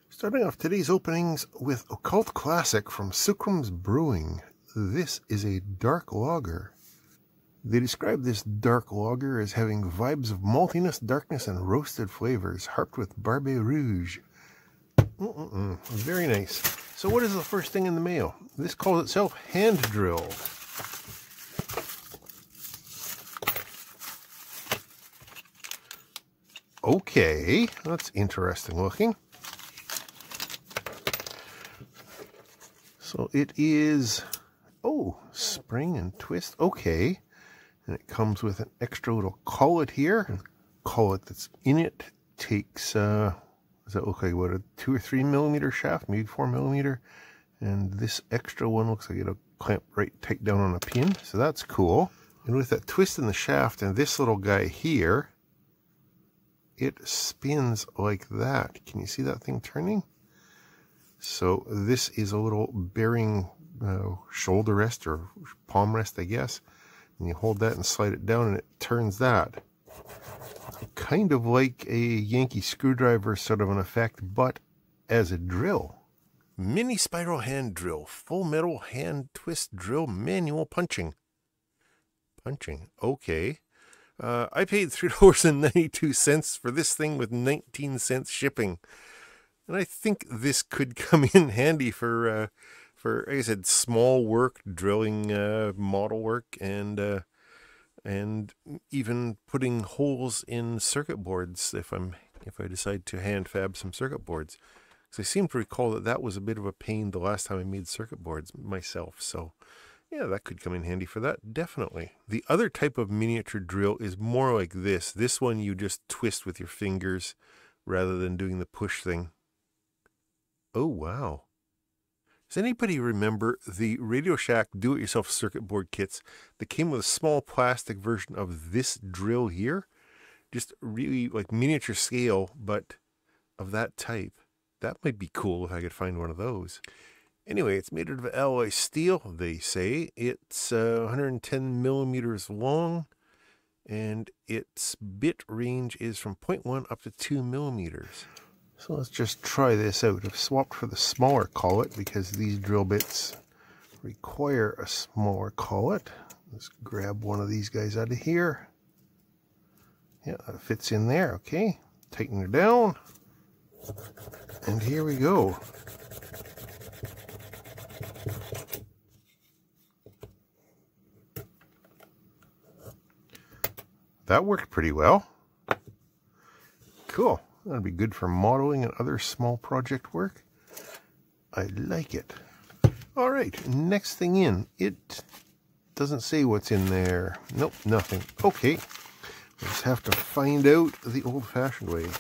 Starting off today's openings with Occult Classic from Sucrum's Brewing. This is a dark lager. They describe this dark lager as having vibes of maltiness, darkness, and roasted flavors, harped with Barbe Rouge. Very nice. So what is the first thing in the mail? This calls itself hand drill. Okay, that's interesting looking. So it is, spring and twist, okay. And it comes with an extra little collet here. The collet that's in it takes, does that look like, what, a 2 or 3 millimeter shaft, maybe 4 millimeter? And this extra one looks like it'll clamp right tight down on a pin, so that's cool. And with that twist in the shaft and this little guy here, it spins like that. Can you see that thing turning? So this is a little bearing shoulder rest or palm rest, I guess. And you hold that and slide it down and it turns that. Kind of like a Yankee screwdriver sort of an effect, but as a drill. Mini spiral hand drill, full metal hand twist drill, manual punching. Okay. I paid $3.92 for this thing with 19 cents shipping. And I think this could come in handy for like I said, small work, drilling, model work, and even putting holes in circuit boards if I decide to hand fab some circuit boards. Because I seem to recall that was a bit of a pain the last time I made circuit boards myself. So yeah, that could come in handy for that, definitely. The other type of miniature drill is more like this. This one you just twist with your fingers rather than doing the push thing. Oh, wow. Does anybody remember the Radio Shack do-it-yourself circuit board kits that came with a small plastic version of this drill here? Just really like miniature scale, but of that type. That might be cool if I could find one of those. Anyway, it's made out of alloy steel, they say. It's 110 millimeters long, and its bit range is from 0.1 up to 2 millimeters. So let's just try this out. I've swapped for the smaller collet because these drill bits require a smaller collet. Let's grab one of these guys out of here. Yeah, that fits in there, okay. Tighten it down. And here we go. That worked pretty well. Cool. That'd be good for modeling and other small project work. I like it. All right, next thing in. It doesn't say what's in there. Nope, nothing. Okay, let's have to find out the old-fashioned way.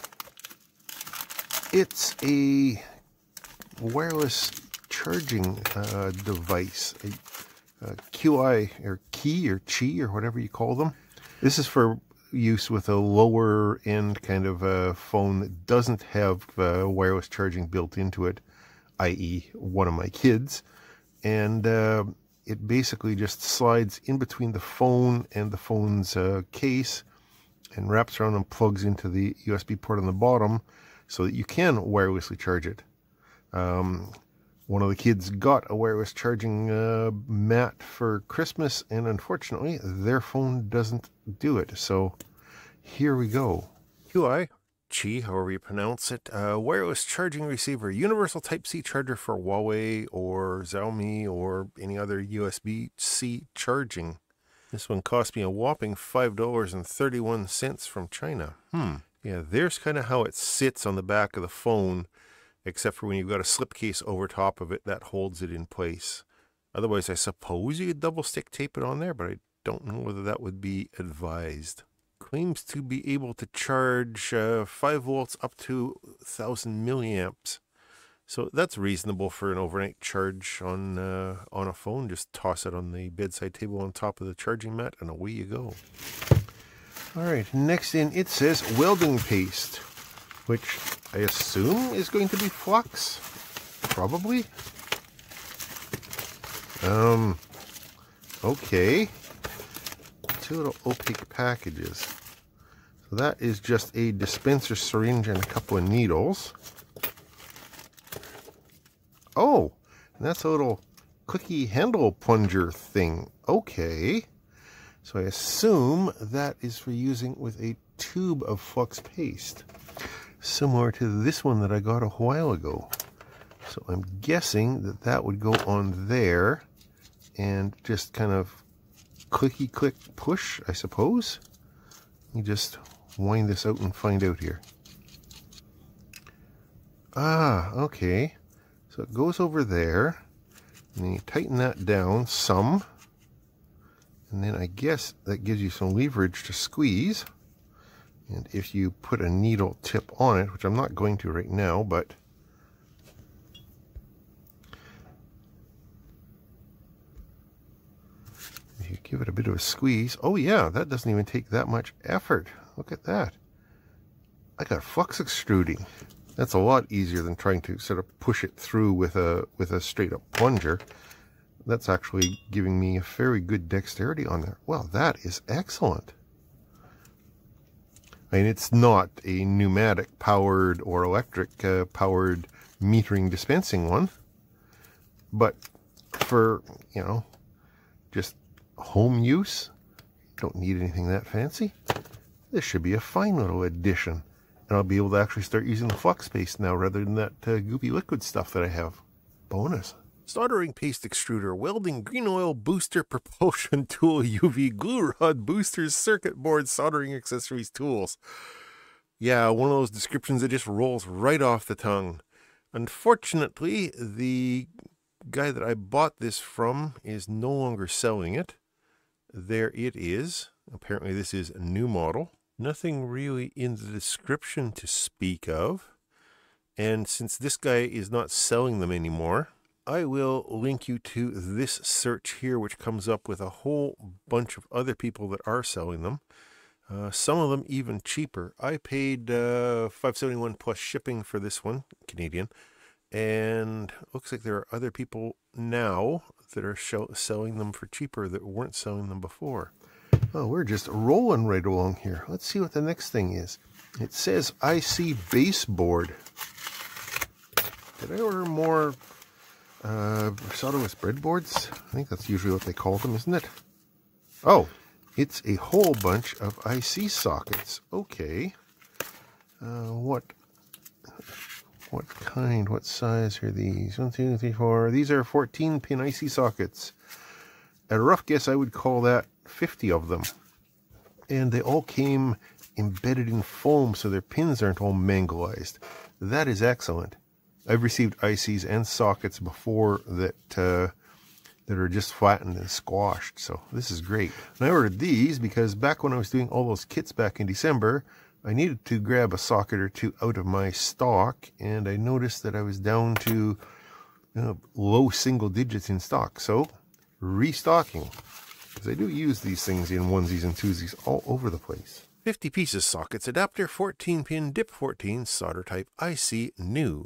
It's a wireless charging device, a QI or key or chi or whatever you call them. This is for use with a lower end kind of a phone that doesn't have wireless charging built into it, i.e. one of my kids. And it basically just slides in between the phone and the phone's case and wraps around and plugs into the USB port on the bottom so that you can wirelessly charge it. One of the kids got a wireless charging mat for Christmas, and unfortunately, their phone doesn't do it. So here we go. QI, Qi, however you pronounce it, wireless charging receiver, universal Type-C charger for Huawei or Xiaomi or any other USB-C charging. This one cost me a whopping $5.31 from China. Yeah, there's kind of how it sits on the back of the phone, except for when you've got a slipcase over top of it that holds it in place. Otherwise, I suppose you could double stick tape it on there, but I don't know whether that would be advised. Claims to be able to charge 5 volts up to 1,000 milliamps. So that's reasonable for an overnight charge on a phone. Just toss it on the bedside table on top of the charging mat, and away you go. All right, next in, it says welding paste, which I assume is going to be flux, probably. Okay. 2 little opaque packages. So that is just a dispenser syringe and a couple of needles. Oh, that's a little clicky handle plunger thing. Okay. So I assume that is for using with a tube of flux paste, similar to this one that I got a while ago. So I'm guessing that that would go on there and just kind of clicky click push, I suppose. Let me just wind this out and find out here. Ah, okay. So it goes over there, and then you tighten that down some, and then I guess that gives you some leverage to squeeze. And if you put a needle tip on it, which I'm not going to right now, but if you give it a bit of a squeeze, oh yeah, that doesn't even take that much effort. Look at that. I got flux extruding. That's a lot easier than trying to sort of push it through with a straight up plunger. That's actually giving me a very good dexterity on there. Well, that is excellent. I mean, it's not a pneumatic powered or electric powered metering dispensing one, but for, you know, just home use, don't need anything that fancy. This should be a fine little addition. And I'll be able to actually start using the flux paste now rather than that goopy liquid stuff that I have. Bonus. Soldering paste extruder, welding green oil booster, propulsion tool, UV glue rod boosters, circuit board, soldering accessories, tools. Yeah, one of those descriptions that just rolls right off the tongue. Unfortunately, the guy that I bought this from is no longer selling it. There it is. Apparently this is a new model. Nothing really in the description to speak of. And since this guy is not selling them anymore, I will link you to this search here, which comes up with a whole bunch of other people that are selling them. Some of them even cheaper. I paid $5.71 plus shipping for this one, Canadian. And looks like there are other people now that are selling them for cheaper that weren't selling them before. Oh, we're just rolling right along here. Let's see what the next thing is. It says IC baseboard. Did I order more solderless breadboards? I think that's usually what they call them, isn't it? Oh, it's a whole bunch of IC sockets. Okay. What kind, what size are these? 1, 2, 3, 4. These are 14-pin IC sockets. At a rough guess, I would call that 50 of them. And they all came embedded in foam, so their pins aren't all mangleized. That is excellent. I've received ICs and sockets before that that are just flattened and squashed, so this is great. And I ordered these because back when I was doing all those kits back in December, I needed to grab a socket or two out of my stock, and I noticed that I was down to low single digits in stock. So restocking, because I do use these things in onesies and twosies all over the place. 50 pieces sockets, adapter, 14-pin, dip 14, solder type IC, new.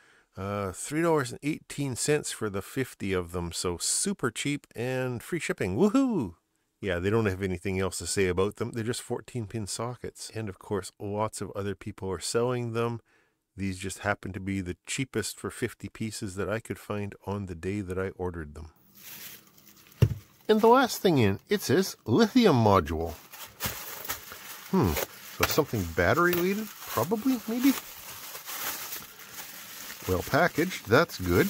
$3.18 for the 50 of them, so super cheap and free shipping. Woohoo! Yeah, they don't have anything else to say about them. They're just 14-pin sockets. And of course, lots of other people are selling them. These just happen to be the cheapest for 50 pieces that I could find on the day that I ordered them. And the last thing in, it says lithium module. So something battery related? Probably, maybe? Well packaged, that's good.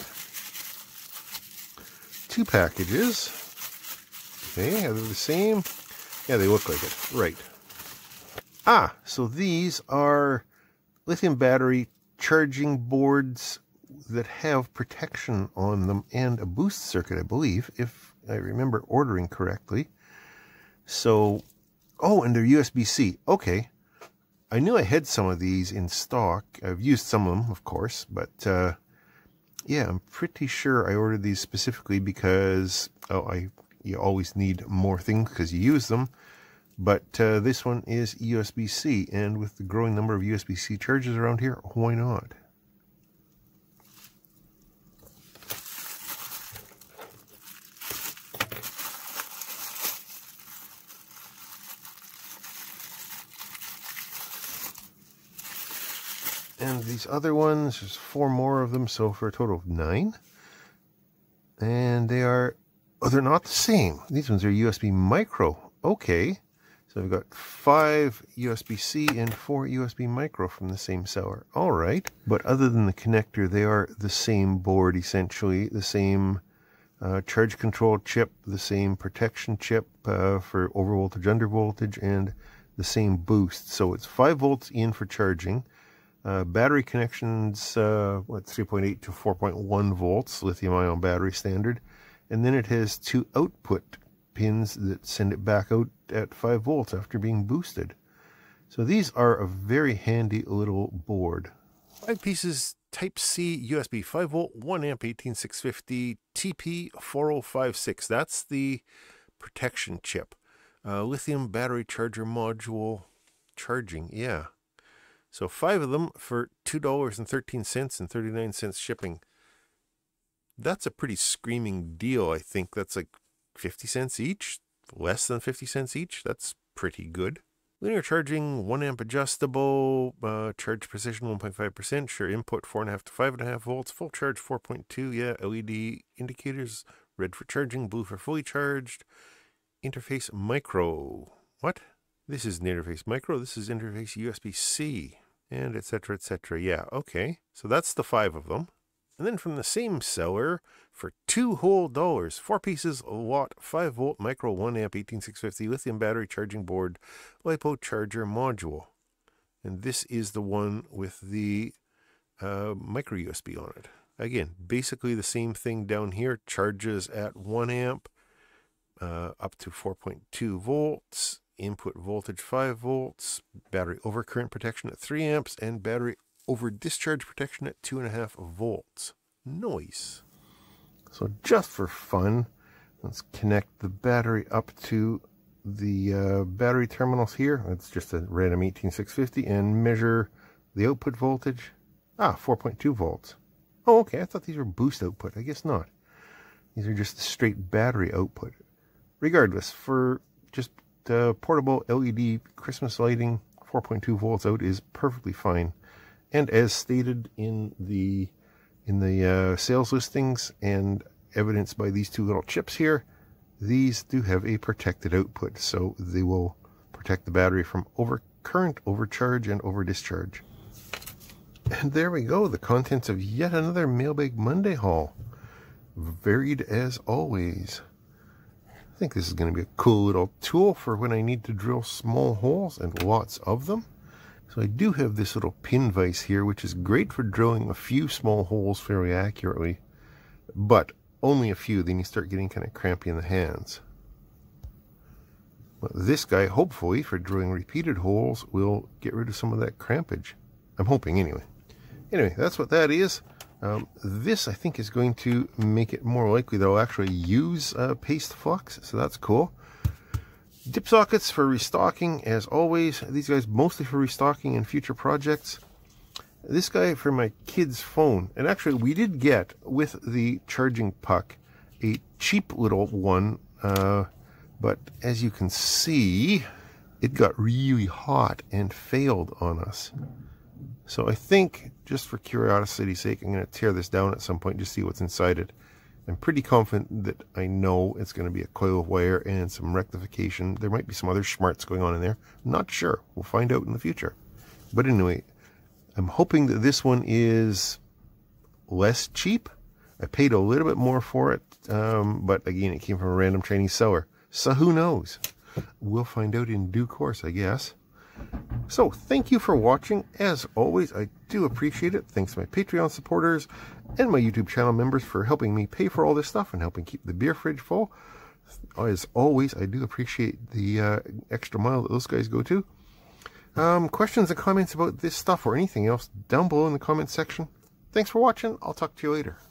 2 packages. Okay, are they the same? Yeah, they look like it. Right. Ah, so these are lithium battery charging boards that have protection on them and a boost circuit, I believe, if I remember ordering correctly. So, oh, and they're USB-C. Okay. I knew I had some of these in stock. I've used some of them, of course, but yeah, I'm pretty sure I ordered these specifically because you always need more things because you use them. But this one is USB-C, and with the growing number of USB-C chargers around here, why not? And these other ones, there's 4 more of them, so for a total of 9. And they are, oh, they're not the same. These ones are USB micro. Okay. So we've got 5 USB-C and 4 USB micro from the same seller. All right. But other than the connector, they are the same board, essentially. The same charge control chip, the same protection chip for overvoltage, undervoltage, and the same boost. So it's 5 volts in for charging. Battery connections, 3.8 to 4.1 volts, lithium-ion battery standard. And then it has 2 output pins that send it back out at 5 volts after being boosted. So these are a very handy little board. 5 pieces Type-C USB 5 volt 1 amp 18650 TP4056. That's the protection chip. Lithium battery charger module charging. Yeah. So 5 of them for $2.13 and 39 cents shipping. That's a pretty screaming deal. I think that's like 50 cents each, less than 50 cents each. That's pretty good. Linear charging, 1 amp adjustable, charge precision 1.5%, sure input 4.5 to 5.5 volts, full charge 4.2, yeah, LED indicators, red for charging, blue for fully charged, interface micro. What? This is an interface micro, this is interface USB-C, and etc, etc. Yeah, okay, so that's the 5 of them. And then from the same seller, for $2 whole, 4 pieces, a watt, 5 volt, micro 1 amp, 18650, lithium battery charging board, Lipo charger module. And this is the one with the micro USB on it. Again, basically the same thing down here, charges at 1 amp, up to 4.2 volts, input voltage 5 volts, battery overcurrent protection at 3 amps, and battery over discharge protection at 2.5 volts. Nice. So just for fun, let's connect the battery up to the battery terminals here. It's just a random 18650 and measure the output voltage. 4.2 volts. Oh, okay. I thought these were boost output. I guess not. These are just the straight battery output. Regardless, for just portable LED Christmas lighting, 4.2 volts out is perfectly fine. And as stated in the sales listings and evidenced by these 2 little chips here, these do have a protected output, so they will protect the battery from overcurrent, overcharge, and over discharge. And there we go, the contents of yet another Mailbag Monday haul. Varied as always. I think this is going to be a cool little tool for when I need to drill small holes, and lots of them. So I do have this little pin vise here, which is great for drilling a few small holes fairly accurately, but only a few, then you start getting kind of crampy in the hands. But this guy, hopefully, for drilling repeated holes, will get rid of some of that crampage. I'm hoping, anyway. Anyway, that's what that is. This, I think, is going to make it more likely that I'll actually use paste flux, so that's cool. Dip sockets for restocking, as always. These guys mostly for restocking and future projects. This guy for my kid's phone. And actually, we did get, with the charging puck, a cheap little one. But as you can see, it got really hot and failed on us. So I think, just for curiosity's sake, I'm going to tear this down at some point to see what's inside it. I'm pretty confident that I know it's going to be a coil of wire and some rectification. There might be some other schmarts going on in there. I'm not sure. We'll find out in the future. But anyway, I'm hoping that this one is less cheap. I paid a little bit more for it, but again, it came from a random Chinese seller. So who knows? We'll find out in due course, I guess. So, thank you for watching. As always, I do appreciate it. Thanks to my Patreon supporters and my YouTube channel members for helping me pay for all this stuff and helping keep the beer fridge full. As always, I do appreciate the extra mile that those guys go to. Questions and comments about this stuff or anything else down below in the comments section. Thanks for watching. I'll talk to you later.